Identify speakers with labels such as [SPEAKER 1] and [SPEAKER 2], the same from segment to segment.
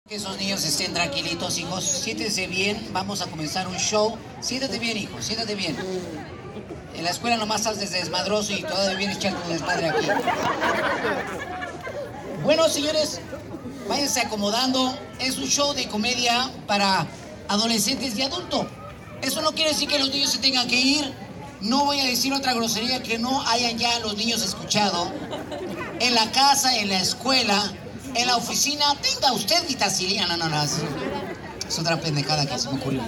[SPEAKER 1] Que esos niños estén tranquilitos, hijos. Siéntense bien, vamos a comenzar un show. Siéntate bien, hijo, siéntate bien. En la escuela nomás estás desde desmadroso y todavía vienes echando un desmadre aquí. Bueno, señores, váyanse acomodando. Es un show de comedia para adolescentes y adultos. Eso no quiere decir que los niños se tengan que ir. No voy a decir otra grosería que no hayan ya los niños escuchado. En la casa, en la escuela, en la oficina, tenga usted vitacilina. No, es otra pendejada que se me ocurrió.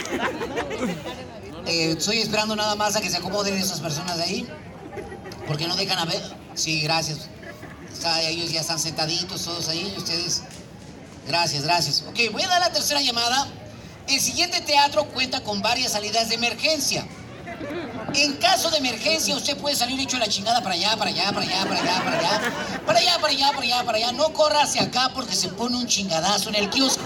[SPEAKER 1] Estoy esperando nada más a que se acomoden esas personas de ahí, porque no dejan a ver. Sí, gracias. Ellos ya están sentaditos todos ahí, y ustedes. Gracias. Ok, voy a dar la tercera llamada. El siguiente teatro cuenta con varias salidas de emergencia. En caso de emergencia, usted puede salir hecho la chingada para allá. No corra hacia acá porque se pone un chingadazo en el kiosco.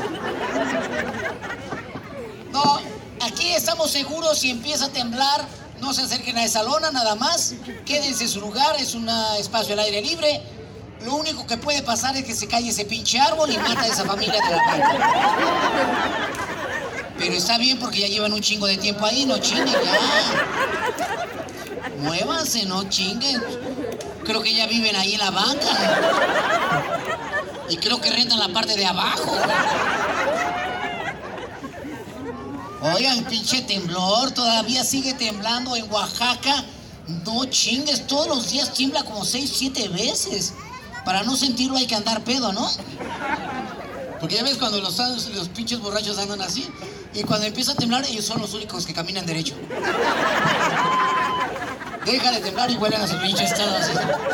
[SPEAKER 1] No, aquí estamos seguros. Si empieza a temblar, no se acerquen a esa lona nada más. Quédense en su lugar, es un espacio al aire libre. Lo único que puede pasar es que se calle ese pinche árbol y mata a esa familia de la calle. Pero está bien porque ya llevan un chingo de tiempo ahí, no chinguen ya. Muévanse, no chinguen. Creo que ya viven ahí en la banca. Y creo que rentan la parte de abajo. Oigan, pinche temblor, todavía sigue temblando en Oaxaca. No chingues, todos los días tiembla como 6, 7 veces. Para no sentirlo hay que andar pedo, ¿no? Porque ya ves cuando los pinches borrachos andan así. Y cuando empieza a temblar, ellos son los únicos que caminan derecho. Deja de temblar y vuelven a su pinche estado así.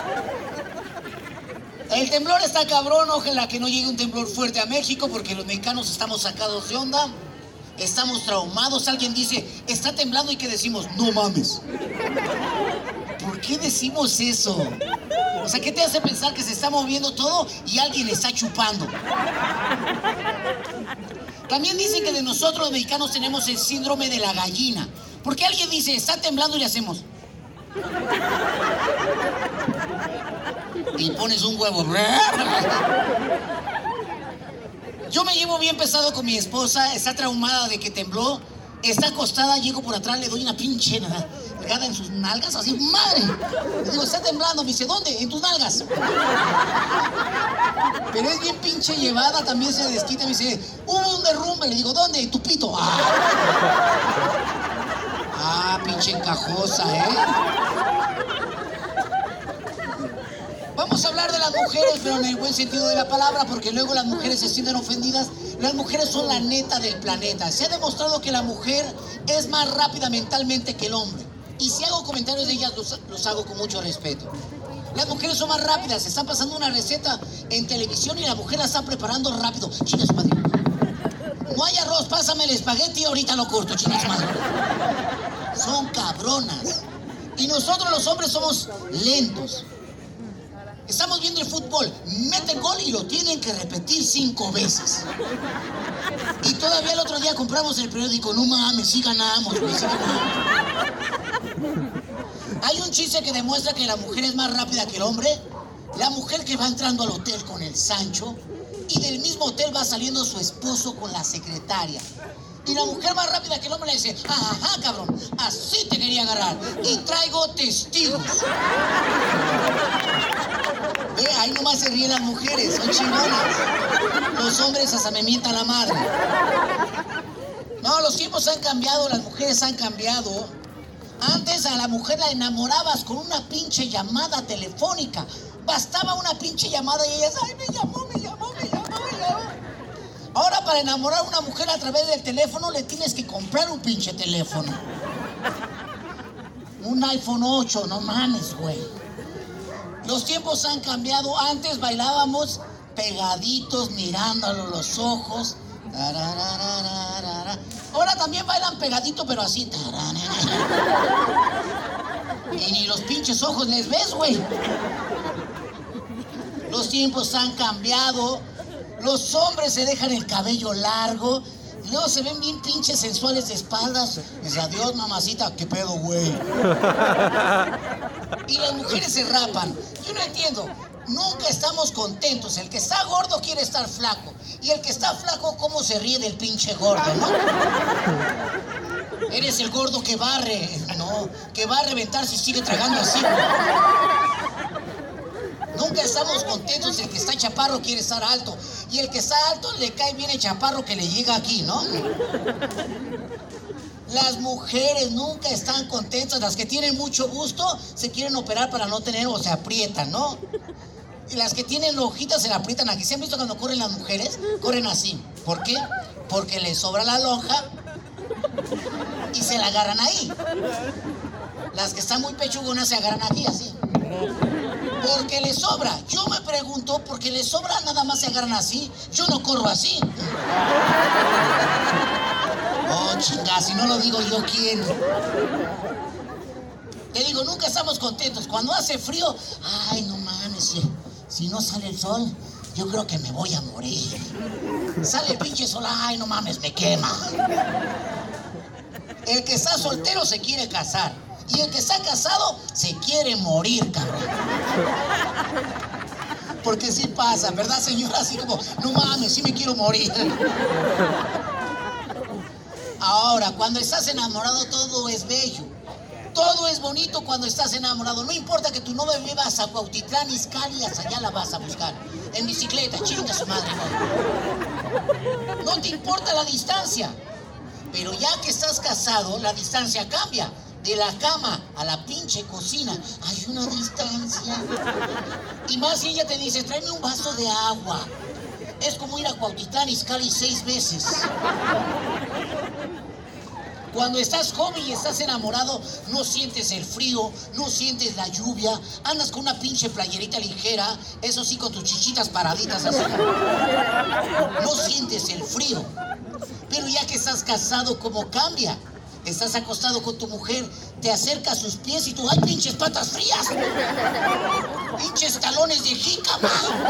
[SPEAKER 1] El temblor está cabrón, ojalá que no llegue un temblor fuerte a México, porque los mexicanos estamos sacados de onda, estamos traumados. Alguien dice, está temblando, y ¿qué decimos? No mames. ¿Por qué decimos eso? O sea, ¿qué te hace pensar que se está moviendo todo y alguien está chupando? También dicen que de nosotros los mexicanos tenemos el síndrome de la gallina. Porque alguien dice, está temblando, y le hacemos. Y pones un huevo. Yo me llevo bien pesado con mi esposa, está traumada de que tembló. Está acostada, llego por atrás, le doy una pinche nalgada en sus nalgas, así, ¡madre! Le digo, está temblando, me dice, ¿dónde? En tus nalgas. Pero es bien pinche llevada, también se desquita, me dice, hubo un derrumbe, le digo, ¿dónde? En tu pito. Pinche encajosa, Vamos a hablar de las mujeres, pero en el buen sentido de la palabra, porque luego las mujeres se sienten ofendidas. Las mujeres son la neta del planeta. Se ha demostrado que la mujer es más rápida mentalmente que el hombre. Y si hago comentarios de ellas, los hago con mucho respeto. Las mujeres son más rápidas. Se están pasando una receta en televisión y la mujer la está preparando rápido. Chinga su madre. No hay arroz, pásame el espagueti y ahorita lo corto. Chinga su madre. Son cabronas. Y nosotros los hombres somos lentos. Estamos viendo el fútbol, mete gol y lo tienen que repetir 5 veces. Y todavía el otro día compramos el periódico, no mames, sí ganamos, güey, sí ganamos. Hay un chiste que demuestra que la mujer es más rápida que el hombre. La mujer que va entrando al hotel con el Sancho y del mismo hotel va saliendo su esposo con la secretaria. Y la mujer más rápida que el hombre le dice, ajá, cabrón, así te quería agarrar. Y traigo testigos. Ve, ahí nomás se ríen las mujeres, son chingonas. Los hombres hasta me mientan la madre. No, los tiempos han cambiado, las mujeres han cambiado. Antes a la mujer la enamorabas con una pinche llamada telefónica. Bastaba una pinche llamada y ella, ay, me llamó. Ahora para enamorar a una mujer a través del teléfono le tienes que comprar un pinche teléfono. Un iPhone 8, no mames, güey. Los tiempos han cambiado. Antes bailábamos pegaditos, mirándolo los ojos. Ahora también bailan pegadito, pero así. Y ni los pinches ojos les ves, güey. Los tiempos han cambiado. Los hombres se dejan el cabello largo. Y luego se ven bien pinches sensuales de espaldas. Dice, adiós, mamacita. ¿Qué pedo, güey? Y las mujeres se rapan. Yo no entiendo. Nunca estamos contentos. El que está gordo quiere estar flaco. Y el que está flaco, ¿cómo se ríe del pinche gordo, no? Eres el gordo que barre, no, que va a reventar si sigue tragando así. Nunca estamos contentos, el que está chaparro quiere estar alto. Y el que está alto le cae bien el chaparro que le llega aquí, ¿no? Las mujeres nunca están contentas, las que tienen mucho gusto se quieren operar para no tener o se aprietan, ¿no? Y las que tienen hojitas se la aprietan aquí. ¿Se han visto cuando corren las mujeres? Corren así. ¿Por qué? Porque les sobra la lonja y se la agarran ahí. Las que están muy pechugonas se agarran aquí así. Porque les sobra. Yo me pregunto, ¿por qué les sobra nada más se agarran así? Yo no corro así. Oh, chinga, si no lo digo yo, ¿quién? Te digo, nunca estamos contentos. Cuando hace frío, ay, no mames, si no sale el sol, yo creo que me voy a morir. Sale el pinche sol, ay, no mames, me quema. El que está soltero se quiere casar. Y el que está casado se quiere morir, cabrón. Porque sí pasa, ¿verdad, señora? Así como, no mames, sí me quiero morir. Ahora, cuando estás enamorado, todo es bello. Todo es bonito cuando estás enamorado. No importa que tu novia vivas a Cuautitlán, Izcalli, hasta allá la vas a buscar. En bicicleta, chinga su madre. No te importa la distancia. Pero ya que estás casado, la distancia cambia. De la cama a la pinche cocina hay una distancia. Y más si ella te dice, tráeme un vaso de agua. Es como ir a Cuautitlán, Izcalli 6 veces. Cuando estás joven y estás enamorado, no sientes el frío, no sientes la lluvia, andas con una pinche playerita ligera, eso sí, con tus chichitas paraditas así. No sientes el frío. Pero ya que estás casado, ¿cómo cambia? Estás acostado con tu mujer, te acerca a sus pies y tú, ¡ay, pinches patas frías! ¡Pinches talones de jícama!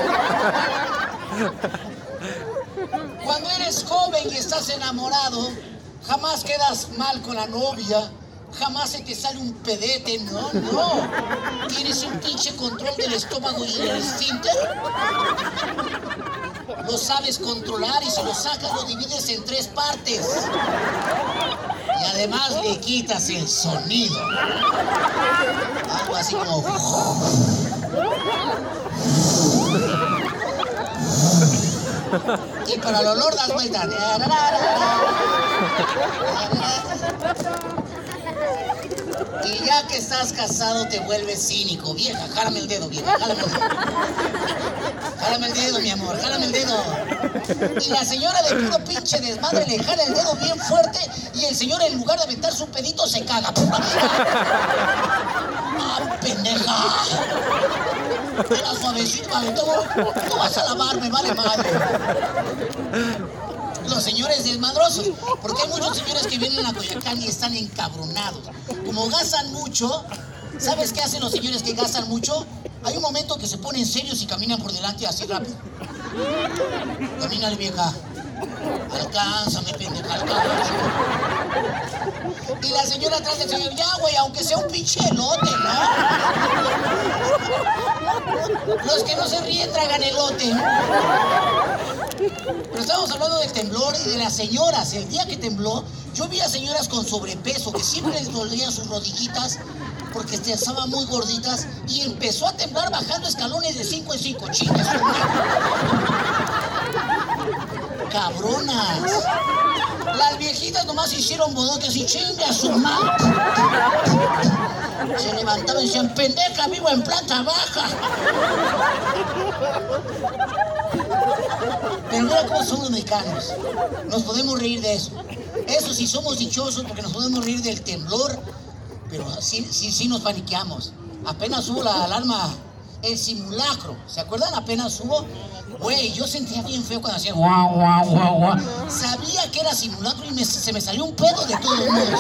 [SPEAKER 1] Cuando eres joven y estás enamorado, jamás quedas mal con la novia, jamás se te sale un pedete, no. Tienes un pinche control del estómago y el esfínter. Lo sabes controlar y si lo sacas lo divides en 3 partes. Y además le quitas el sonido. Algo así como... Y para el olor das vueltas. Y ya que estás casado te vuelves cínico. Vieja, jálame el dedo, vieja, jálame el dedo. Jálame el dedo, mi amor, jálame el dedo. Y la señora de puro pinche desmadre le jala el dedo bien fuerte y el señor en lugar de aventarse un pedito se caga. ¡Ah, pendeja! Era suavecito, tú vas a lavar, me vale madre. Los señores desmadrosos, porque hay muchos señores que vienen a Coyoacán y están encabronados. Como gastan mucho, ¿sabes qué hacen los señores que gastan mucho? Hay un momento que se ponen serios y caminan por delante así rápido. Camínale, vieja. Alcánzame, pendeja, alcánzame. Y la señora atrás del señor, ya, güey, aunque sea un pinche elote, ¿no? Los que no se ríen tragan elote. Pero estamos hablando del temblor y de las señoras. El día que tembló, yo vi a señoras con sobrepeso que siempre les dolían sus rodillitas porque estaban muy gorditas y empezó a temblar bajando escalones de 5 en 5. Chingas, cabronas. Las viejitas nomás hicieron bodoques y chingas su madre. Se levantaban y decían, pendeja, vivo en planta baja. Pero mira cómo son los mexicanos. Nos podemos reír de eso. Eso sí somos dichosos porque nos podemos reír del temblor. Pero sí nos paniqueamos. Apenas hubo la alarma, el simulacro. ¿Se acuerdan? Apenas hubo. Güey, yo sentía bien feo cuando hacía guau, guau, guau, guau. Sabía que era simulacro y se me salió un pedo de todos modos.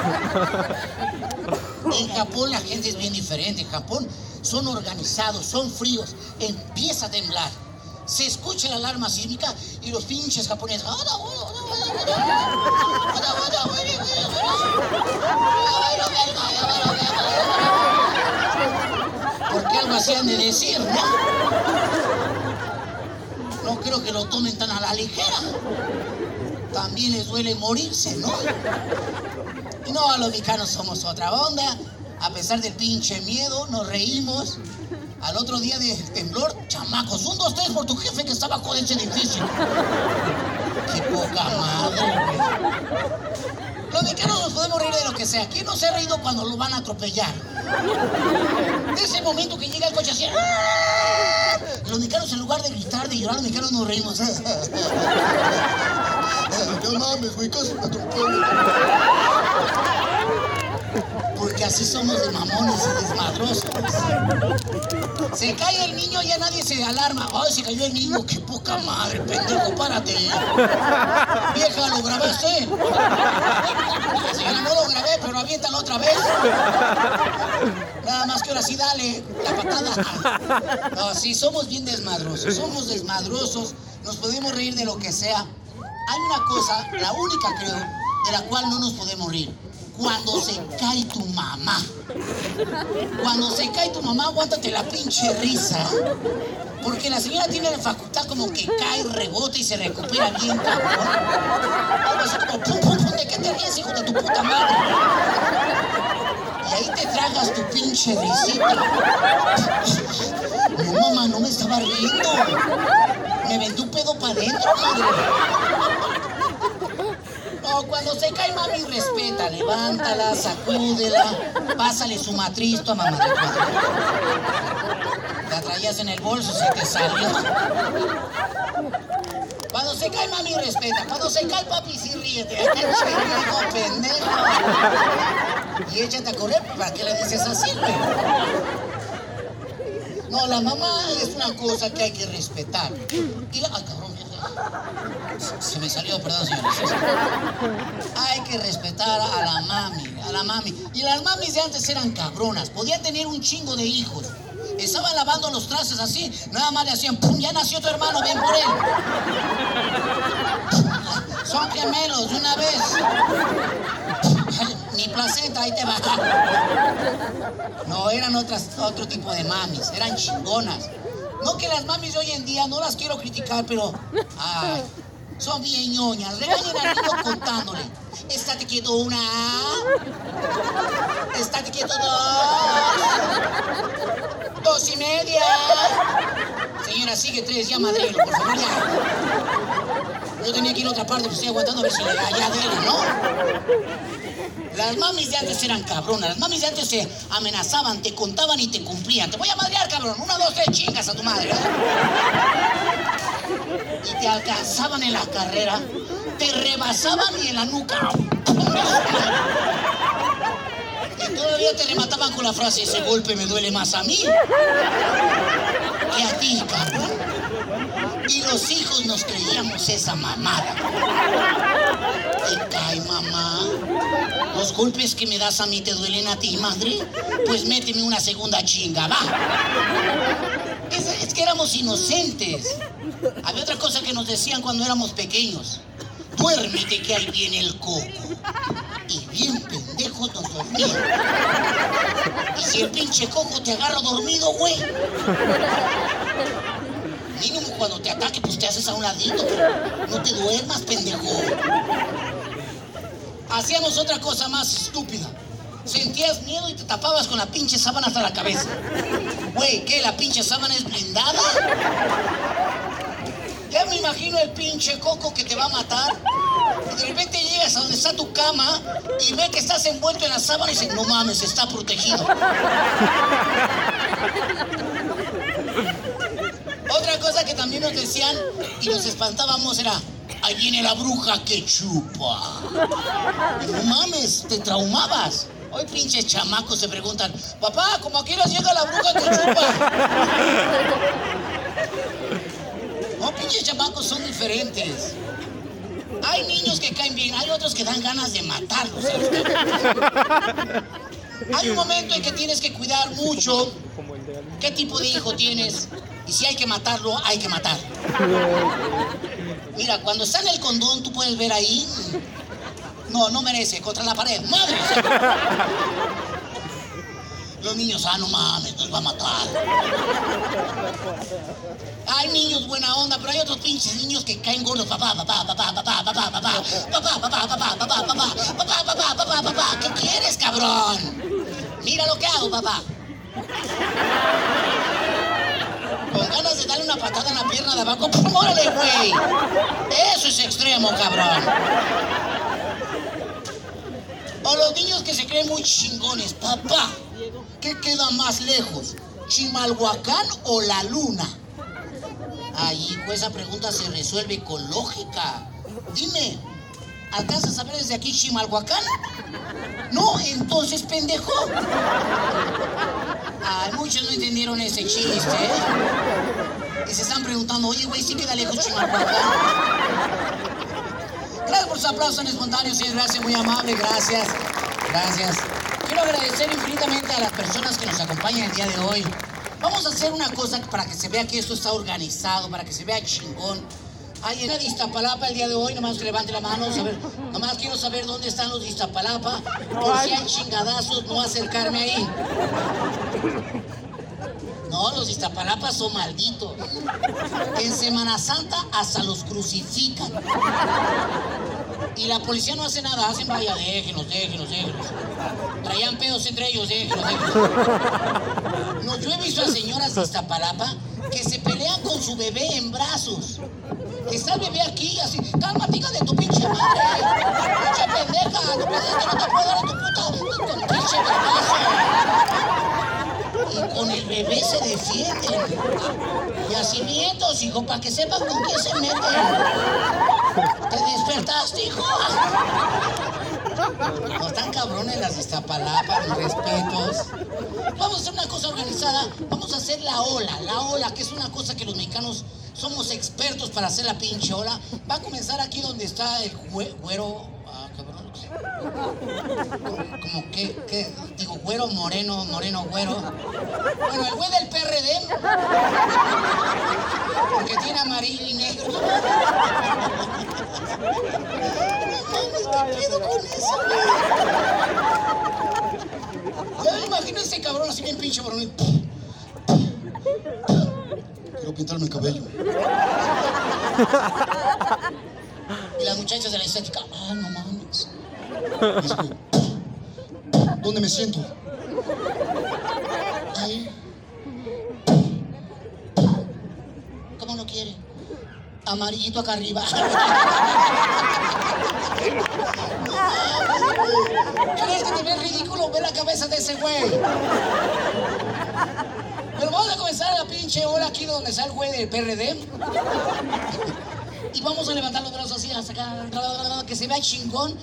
[SPEAKER 1] En Japón la gente es bien diferente. En Japón son organizados, son fríos. Empieza a temblar. Se escucha la alarma sísmica y los pinches japoneses. Porque algo así han de decir, ¿no? No creo que lo tomen tan a la ligera. También les duele morirse, ¿no? Y no, los mexicanos somos otra onda. A pesar del pinche miedo, nos reímos. Al otro día de temblor, chamacos, 1, 2, 3 por tu jefe que está bajo de ese edificio. ¡Qué poca madre, güey! Los mexicanos nos podemos reír de lo que sea. ¿Quién no se ha reído cuando lo van a atropellar? De ese momento que llega el coche así... ¡ah! Los mexicanos, en lugar de gritar, de llorar, los mexicanos nos reímos. No mames, güey, casi me atropello. Porque así somos de mamones y desmadrosos. Se cae el niño, ya nadie se alarma. ¡Ay, se cayó el niño! ¡Qué poca madre, pendejo! ¡Párate! ¡Vieja, lo grabaste! Señora, no lo grabé, pero aviéntalo otra vez. Nada más que ahora sí, dale la patada. No, sí, somos bien desmadrosos. Somos desmadrosos. Nos podemos reír de lo que sea. Hay una cosa, la única creo, de la cual no nos podemos reír. Cuando se cae tu mamá. Cuando se cae tu mamá, aguántate la pinche risa. Porque la señora tiene la facultad como que cae, rebota y se recupera bien, cabrón. Algo así como, pum, pum, pum, ¿de qué te ríes, hijo de tu puta madre? Y ahí te tragas tu pinche risita. No, mamá, no me estaba riendo. Me vendí un pedo para adentro, madre. No, cuando se cae, mami, respeta, levántala, sacúdela, pásale su matriz, tu mamá. La traías en el bolso, se te salió. Cuando se cae, mami, respeta. Cuando se cae, papi, sí ríete. Hijo, pendejo. Y échate a correr, ¿para qué le dices así, güey? No, la mamá es una cosa que hay que respetar. Y la... ¡ay, cabrón! Se me salió, perdón, señores. Hay que respetar a la mami. Y las mamis de antes eran cabronas. Podían tener un chingo de hijos. Estaban lavando los trastes así. Nada más le hacían, ¡pum! Ya nació tu hermano, ven por él. Son gemelos de una vez. Ni placenta, ahí te va. No, eran otro tipo de mamis. Eran chingonas. No que las mamis de hoy en día, no las quiero criticar, pero... ay, son bien ñoñas. Regañen al niño contándole. Estate quieto, 1. Estate quieto, 2. 2:30. Señora, sigue 3, ya madrelo, por favor, ya. Yo tenía que ir a otra parte, pues estoy aguantando a ver si le da ya dele, ¿no? Las mamis de antes eran cabronas. Las mamis de antes te amenazaban, te contaban y te cumplían. Te voy a madrear, cabrón. 1, 2, 3, chingas a tu madre. Y te alcanzaban en la carrera, te rebasaban y en la nuca. Y todavía te remataban con la frase, ese golpe me duele más a mí que a ti, cabrón. Y los hijos nos creíamos esa mamada. Te cae, mamá. Los golpes que me das a mí te duelen a ti, madre. Pues méteme una segunda chinga, va. Es que éramos inocentes. Había otra cosa que nos decían cuando éramos pequeños. Duérmete que ahí viene el coco. Y bien pendejos nos dormían. Y si el pinche coco te agarra dormido, güey. Mínimo cuando te ataque, pues te haces a un ladito. No te duermas, pendejo. Hacíamos otra cosa más estúpida. Sentías miedo y te tapabas con la pinche sábana hasta la cabeza. Güey, ¿qué? ¿La pinche sábana es blindada? Ya me imagino el pinche coco que te va a matar. Y de repente llegas a donde está tu cama y ve que estás envuelto en la sábana y dices, no mames, está protegido. Otra cosa que también nos decían y nos espantábamos era, ahí viene la bruja que chupa. No mames, te traumabas. Hoy pinches chamacos se preguntan, papá, ¿cómo a qué hora llega la bruja que chupa? No, pinches chamacos son diferentes. Hay niños que caen bien, hay otros que dan ganas de matarlos. Hay un momento en que tienes que cuidar mucho qué tipo de hijo tienes. Y si hay que matarlo, hay que matarlo. Mira, cuando está en el condón, tú puedes ver ahí. No merece, contra la pared. ¡Madre! Los niños, no mames, nos va a matar. Hay niños buena onda, pero hay otros pinches niños que caen gordos. Papá. ¿Qué quieres, cabrón? Mira lo que hago, papá. Con ganas de darle una patada en la pierna de abajo. ¡Órale, güey! Eso es extremo, cabrón. O los niños que se creen muy chingones. Papá, ¿qué queda más lejos? ¿Chimalhuacán o la luna? Ay, hijo, esa pregunta se resuelve con lógica. Dime, ¿alcanzas a ver desde aquí Chimalhuacán? No, entonces, pendejo. Ay, muchos no entendieron ese chiste, ¿eh? Y se están preguntando, oye, güey, ¿sí queda lejos Chimalhuacán? Gracias por sus aplausos espontáneos, señor. Gracias, muy amable, gracias. Gracias. Quiero agradecer infinitamente a las personas que nos acompañan el día de hoy. Vamos a hacer una cosa para que se vea que esto está organizado, para que se vea chingón. Hay en Iztapalapa el día de hoy, nomás que levante la mano, nomás quiero saber dónde están los de Iztapalapa, por si hay chingadazos, no acercarme ahí. No, los de Iztapalapa son malditos. En Semana Santa hasta los crucifican. Y la policía no hace nada, hacen vaya, déjenos. Traían pedos entre ellos, déjenos. No, yo he visto a señoras de Iztapalapa que se pelean con su bebé en brazos. Está el bebé aquí, así, cálmate, hija de tu pinche madre. Pinche pendeja, no piensas que no te puedo dar a tu puta, con pinche vergazo. Y con el bebé se defienden. Y así vientos, hijo, para que sepan con quién se meten. ¿Te despertaste, hijo? No están cabrones las de Iztapalapa, mis respetos. Vamos a hacer una cosa organizada. Vamos a hacer la ola, que es una cosa que los mexicanos somos expertos para hacer la pinche ola. Va a comenzar aquí donde está el güero. Cabrón. Como que, digo, güero, moreno, güero. Bueno, el güey del PRD. Porque tiene amarillo y negro. ¿Qué pedo con eso, güey? Ya me imagino a ese cabrón así bien pinche moreno. Quiero pintarme el cabello. Y las muchachas de la estética, no mames. ¿Dónde me siento? Ahí. ¿Cómo no quiere? Amarillito acá arriba. ¿Crees que te ves ridículo? Ve la cabeza de ese güey. Pero vamos a comenzar la pinche ola aquí donde está el güey del PRD. Y vamos a levantar los brazos así hasta acá, que se vea chingón.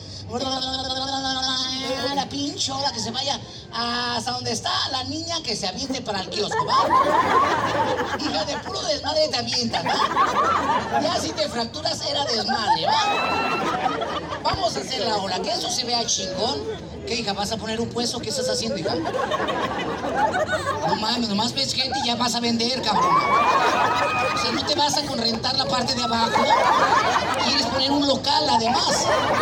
[SPEAKER 1] La pinche ola, que se vaya hasta donde está la niña, que se aviente para el kiosco, ¿va? Hija de puro desmadre te avientas, ¿va? Ya si te fracturas era desmadre, ¿va? Vamos a hacer la ola, que eso se vea chingón. ¿Qué, hija? ¿Vas a poner un puesto? ¿Qué estás haciendo, hija? No mames, nomás ves gente y ya vas a vender, cabrón. O sea, no te vas a rentar la parte de abajo. Quieres poner un local, además.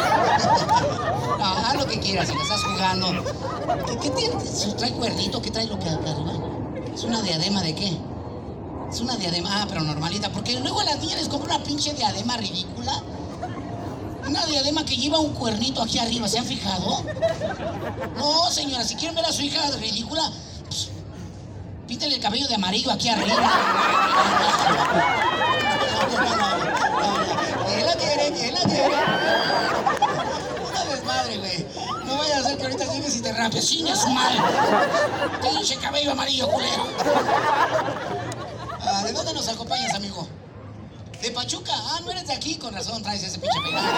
[SPEAKER 1] Haz lo que quieras, si le estás jugando. ¿Qué tiene? ¿Trae cuernito? ¿Qué trae lo que acá arriba? ¿Es una diadema de qué? Es una diadema, pero normalita. Porque luego a las niñas les compro una pinche diadema ridícula. Una diadema que lleva un cuernito aquí arriba, ¿se han fijado? No, señora, si quieren ver a su hija ridícula, pues, píntele el cabello de amarillo aquí arriba. Él la quiere. Una desmadre, güey. No vaya a ser que ahorita llegues y te rapiocines su madre. Pinche cabello amarillo, culero. ¿De dónde nos acompañas, amigo? De Pachuca. No eres de aquí, con razón traes ese pinche peinado.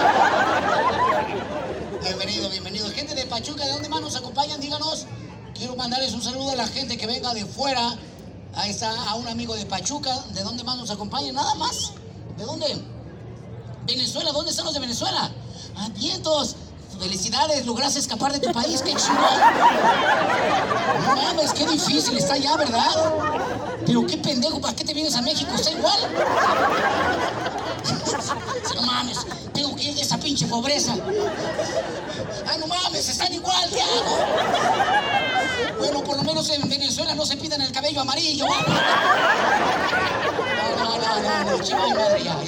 [SPEAKER 1] Bienvenido. Gente de Pachuca, ¿de dónde más nos acompañan? Díganos. Quiero mandarles un saludo a la gente que venga de fuera. Ahí está a un amigo de Pachuca. ¿De dónde más nos acompañan? Nada más. ¿De dónde? Venezuela. ¿Dónde están los de Venezuela? Vientos. Felicidades, lograste escapar de tu país, qué chingón. No mames, qué difícil está allá, ¿verdad? Pero qué pendejo, ¿para qué te vienes a México? Está igual. No mames, tengo que ir de esa pinche pobreza. No mames, están igual, ¿qué hago? Bueno, por lo menos en Venezuela no se pintan el cabello amarillo. No, chico de madre, ya.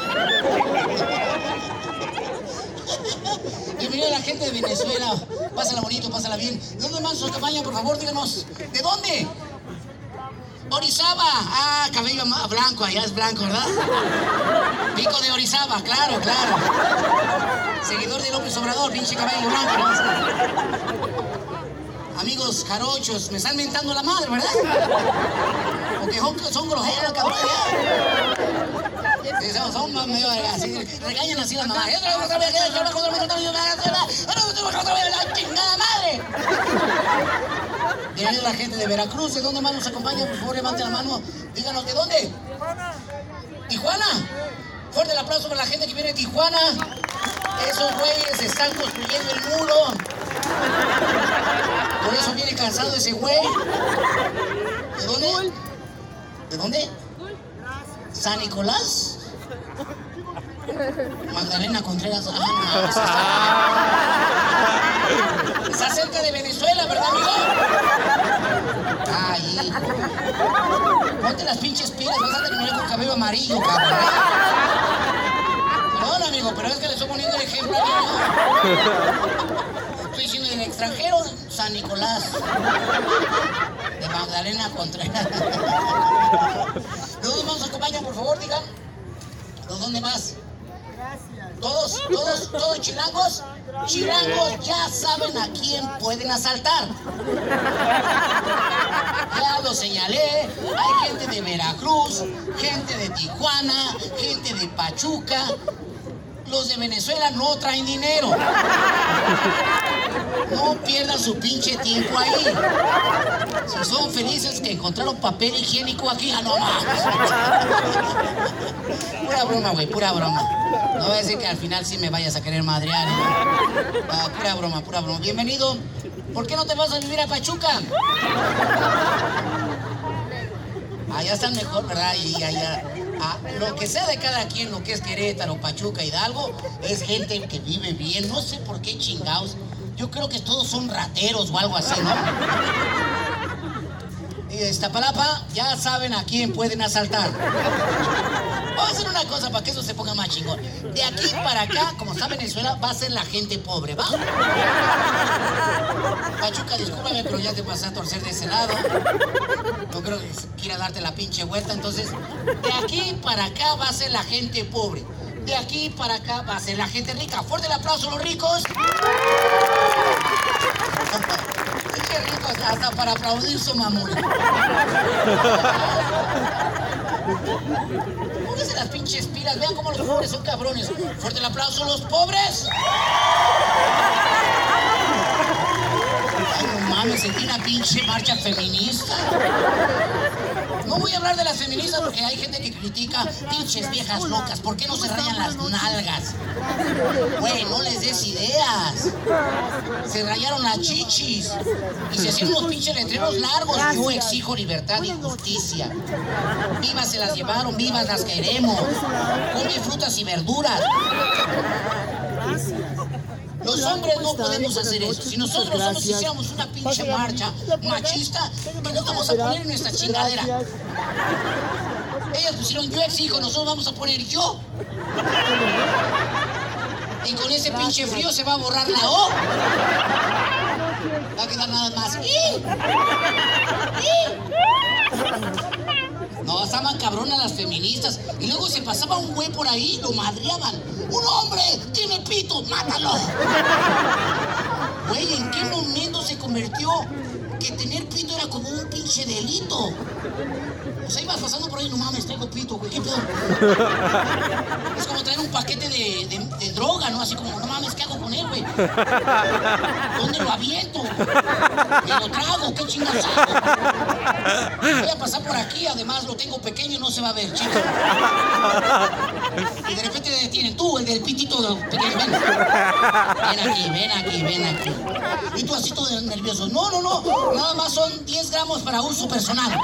[SPEAKER 1] Bienvenida a la gente de Venezuela. Pásala bonito, pásala bien. ¿De dónde más nos acompañan, por favor? Díganos. ¿De dónde? Orizaba. Ah, cabello blanco, allá es blanco, ¿verdad? Pico de Orizaba, claro. Seguidor de López Obrador, pinche cabello blanco, ¿no? Amigos jarochos, me están mentando la madre, ¿verdad? Porque son groseros, cabrón, ya. Son medio así, regañan así las mamás. ¡La chingada madre! Bienvenida la gente de Veracruz. ¿De dónde más nos acompaña? Por favor, levanten la mano. Díganos, ¿de dónde? ¿Tijuana? Fuerte el aplauso para la gente que viene de Tijuana. Esos güeyes están construyendo el muro. Por eso viene cansado ese güey. ¿De dónde? ¿De dónde? ¿San Nicolás? Magdalena Contreras. Está cerca de Venezuela, ¿verdad, amigo? Ay, hijo. Ponte las pinches pilas, vas a terminar con cabello amarillo, cabrón. Perdón, amigo, pero es que le estoy poniendo el ejemplo, amigo. Estoy diciendo en el extranjero, San Nicolás. De Magdalena Contreras. ¿De dónde nos acompañan, por favor, digan? ¿De dónde más? Todos chilangos. Chilangos ya saben a quién pueden asaltar. Ya lo señalé. Hay gente de Veracruz, gente de Tijuana, gente de Pachuca. Los de Venezuela no traen dinero. No pierdan su pinche tiempo ahí. Si son felices que encontraron papel higiénico aquí, ya no mames. Pura broma, güey, pura broma. No voy a decir que al final sí me vayas a querer madrear, ¿no? Pura broma. Bienvenido. ¿Por qué no te vas a vivir a Pachuca? Allá están mejor, ¿verdad? Y allá. Lo que sea de cada quien, lo que es Querétaro, Pachuca, Hidalgo, es gente que vive bien. No sé por qué chingados. Yo creo que todos son rateros o algo así, ¿no? Y de Iztapalapa ya saben a quién pueden asaltar. Vamos a hacer una cosa para que eso se ponga más chingón. De aquí para acá, como está Venezuela, va a ser la gente pobre, ¿va? Pachuca, discúlpame, pero ya te pasé a torcer de ese lado. No creo que quiera darte la pinche vuelta. Entonces, de aquí para acá va a ser la gente pobre. De aquí para acá va a ser la gente rica. Fuerte el aplauso a los ricos. Qué ricos, hasta para aplaudir su mamón. Pónganse las pinches pilas. Vean cómo los pobres son cabrones. Fuerte el aplauso a los pobres. Ay, no mames, sentí una pinche marcha feminista. No voy a hablar de las feministas porque hay gente que critica pinches viejas locas. ¿Por qué no se rayan las nalgas? Güey, no les des ideas. Se rayaron las chichis y se hicieron unos pinches letreros largos. Yo exijo libertad y justicia. Vivas se las llevaron, vivas las queremos. Come frutas y verduras. Los hombres no podemos hacer eso. Si nosotros los hombres hiciéramos una pinche marcha machista, ¿qué nos vamos a poner en nuestra chingadera? Ellas pusieron yo exijo, nosotros vamos a poner yo. Y con ese pinche frío se va a borrar la O. Va a quedar nada más. No, estaban cabronas las feministas. Y luego se pasaba un güey por ahí y lo madreaban. ¡Un hombre tiene pito! ¡Mátalo! Güey, ¿en qué momento se convirtió que tener pito era como un pinche delito? O sea, ibas pasando por ahí, no mames, traigo pito, güey, ¿qué pedo? Es como traer un paquete de droga, ¿no? Así como, no mames, ¿qué hago con él, güey? ¿Dónde lo aviento? ¿Me lo trago? ¿Qué chingas hago? Voy a pasar por aquí, además lo tengo pequeño y no se va a ver, chicos. Y de repente detienen, tú, el del pitito pequeño, ven. Ven aquí. Y tú así todo nervioso. No, nada más son 10 gramos para uso personal.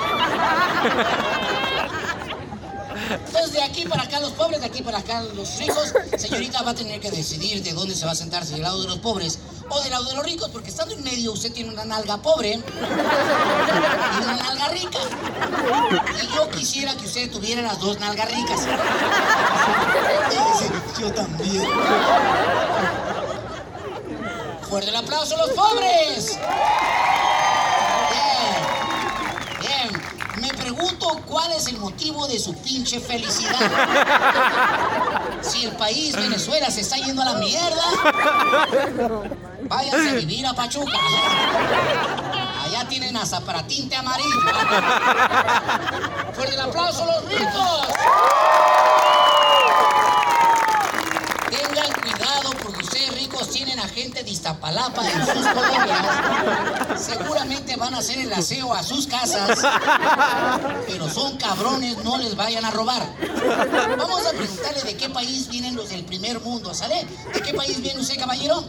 [SPEAKER 1] Entonces, de aquí para acá los pobres, de aquí para acá los ricos. Señorita va a tener que decidir de dónde se va a sentar, si del lado de los pobres O del lado de los ricos, porque estando en medio usted tiene una nalga pobre y una nalga rica. Y yo quisiera que usted tuviera las dos nalgas ricas. Yo también. Fuerte el aplauso a los pobres. Bien, bien. Me pregunto cuál es el motivo de su pinche felicidad. Si el país Venezuela se está yendo a la mierda, váyanse a vivir a Pachuca. Allá tienen hasta para tinte amarillo. Fuerte el aplauso a los ricos. Tengan cuidado porque ustedes ricos tienen a gente de Iztapalapa en sus colonias. Seguramente van a hacer el aseo a sus casas, pero son cabrones, no les vayan a robar. Vamos a preguntarle de qué país vienen los del primer mundo, ¿sale? ¿De qué país viene usted, caballero?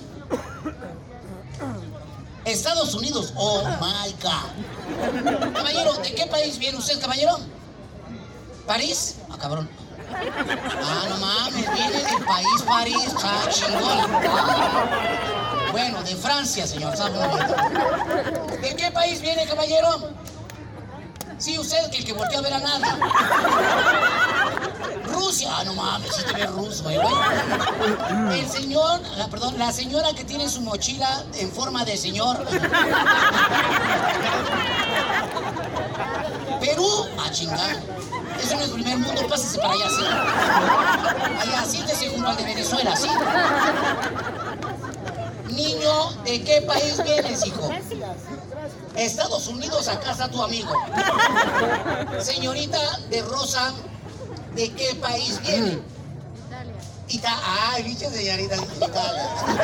[SPEAKER 1] Estados Unidos. Oh my God. Caballero, ¿de qué país viene usted, caballero? ¿París? Ah, cabrón. Ah, no mames, viene del país París, chingón. Bueno, de Francia, señor, está muy bien. ¿De qué país viene, caballero? Sí, usted, que el que voltea a ver a nada. Rusia. Ah, no mames, sí te ves ruso, güey. El señor, la señora que tiene su mochila en forma de señor. Perú. Ah, chingada. Eso no es primer mundo, pásese para allá, sí. Allá, siéntese junto al de Venezuela, sí. Niño, ¿de qué país vienes, hijo? Estados Unidos, acá está tu amigo. Señorita de rosa, ¿de qué país viene? Italia. Ay, bicho, señorita, Italia.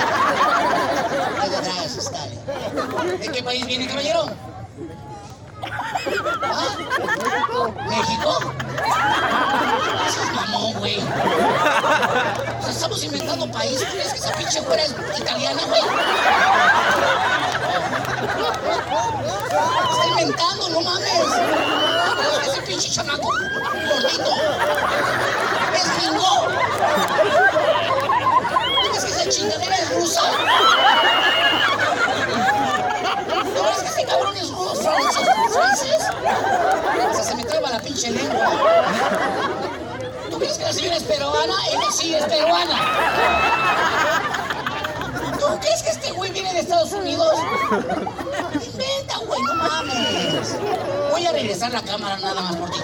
[SPEAKER 1] Italia. ¿De qué país viene, caballero? ¿Ah? ¿México? Eso es mamón, güey. O sea, estamos inventando país. ¿Tú crees que esa pinche fuera es italiana, güey? Está inventando, no mames. ¿Crees que ese pinche chamaco gordito es gringo? ¿Crees que esa chingadera es rusa? ¿No es que ese cabrón es ruso, francés? O sea, se me traba la pinche lengua. ¿Tú crees que la señora es peruana? Ella sí es peruana. ¿Tú crees que este güey viene de Estados Unidos? Inventa, güey, no mames. Voy a regresar la cámara nada más por ti.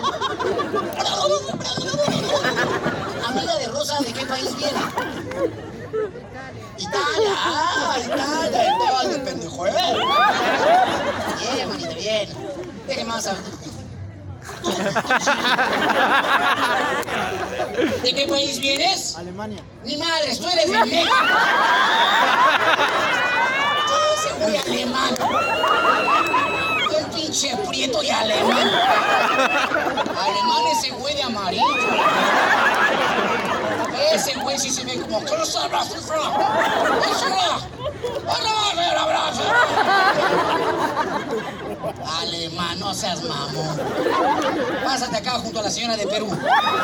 [SPEAKER 1] Amiga de Rosa, ¿de qué país viene? Italia. Ah, Italia, pendejo, ¿eh? Bien, manita, bien. Déjeme más a... ¿De qué país vienes?
[SPEAKER 2] Alemania.
[SPEAKER 1] Ni madre, tú eres de México. Ese güey alemán. Un pinche prieto y alemán. Alemán, ese güey de amarillo. Ese güey sí se ve como... Alemán, no seas mamón. Pásate acá junto a la señora de Perú.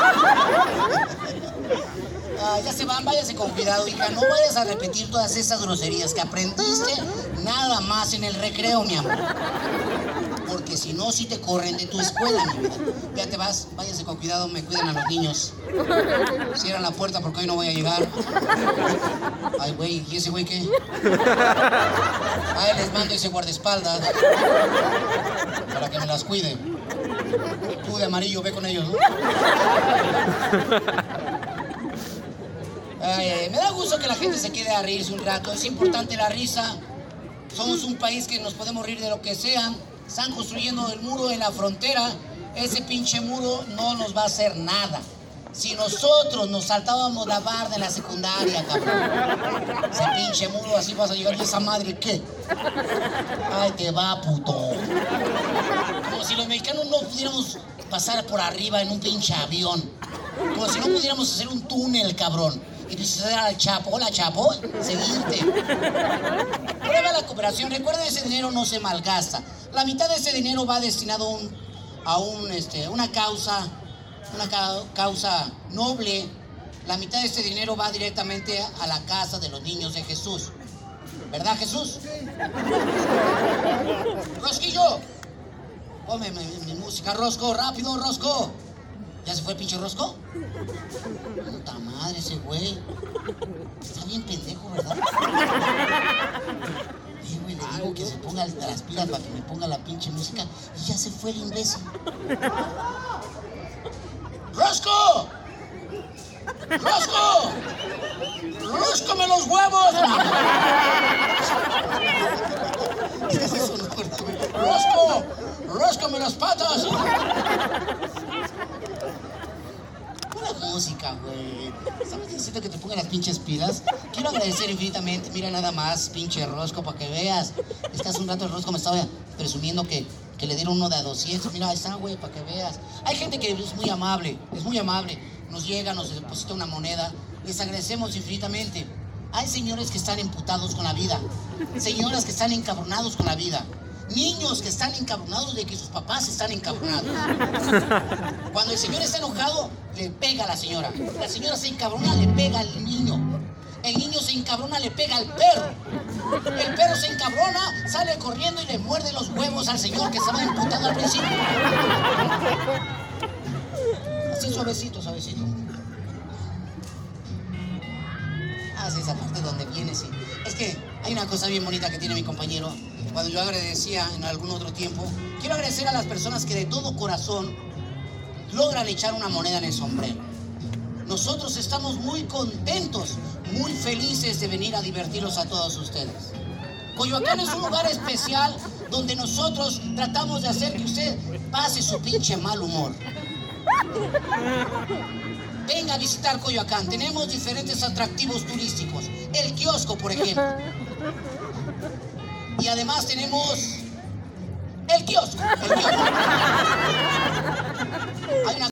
[SPEAKER 1] Ya se van, váyase con cuidado, hija. No vayas a repetir todas esas groserías que aprendiste nada más en el recreo, mi amor. Porque si no, sí te corren de tu escuela, mi vida. Ya te vas, váyase con cuidado, me cuidan a los niños. Cierran la puerta porque hoy no voy a llegar. Ay, güey, ¿y ese güey qué? Ay, les mando ese guardaespaldas para que me las cuide. Tú de amarillo, ve con ellos, ¿no? Me da gusto que la gente se quede a reírse un rato. Es importante la risa. Somos un país que nos podemos reír de lo que sea. Están construyendo el muro en la frontera. Ese pinche muro no nos va a hacer nada. Si nosotros nos saltábamos la barda en la secundaria, cabrón. Ese pinche muro, así vas a llegar. ¿Y esa madre qué? Ay, te va, puto. Como si los mexicanos no pudiéramos pasar por arriba en un pinche avión. Como si no pudiéramos hacer un túnel, cabrón. Y precisar al Chapo. Hola, Chapo. Seguirte. Prueba la cooperación. Recuerda, ese dinero no se malgasta. La mitad de ese dinero va destinado a una causa noble. La mitad de este dinero va directamente a la casa de los niños de Jesús. ¿Verdad, Jesús? Rosquillo, ponme mi música, Rosco, rápido, Rosco. ¿Ya se fue el pinche Rosco? Puta madre ese güey. Está bien pendejo, ¿verdad? Güey, le digo que se ponga las pilas para que me ponga la pinche música y ya se fue el imbécil. ¡Rosco! ¡Rosco! ¡Róscame los huevos! ¡Rosco! ¡Róscame las patas! Pura música, güey. ¿Sabes? Necesito que te ponga las pinches pilas. Quiero agradecer infinitamente. Mira nada más, pinche Rosco, para que veas. Es que hace un rato el Rosco me estaba presumiendo que le dieron uno de a 200. Mira, ahí está, güey, para que veas. Hay gente que es muy amable, Nos llega, nos deposita una moneda. Les agradecemos infinitamente. Hay señores que están emputados con la vida. Señoras que están encabronados con la vida. Niños que están encabronados de que sus papás están encabronados. Cuando el señor está enojado, le pega a la señora. La señora se encabrona, le pega al niño. El niño se encabrona, le pega al perro. El perro se encabrona, sale corriendo y le muerde los huevos al señor que estaba emputado al principio. Así suavecito, suavecito. Así esa parte donde viene, sí. Es que hay una cosa bien bonita que tiene mi compañero. Cuando yo agradecía en algún otro tiempo, quiero agradecer a las personas que de todo corazón logran echar una moneda en el sombrero. Nosotros estamos muy contentos, muy felices de venir a divertirlos a todos ustedes. Coyoacán es un lugar especial donde nosotros tratamos de hacer que usted pase su pinche mal humor. Venga a visitar Coyoacán, tenemos diferentes atractivos turísticos. El kiosco, por ejemplo. Y además tenemos el kiosco. Hay una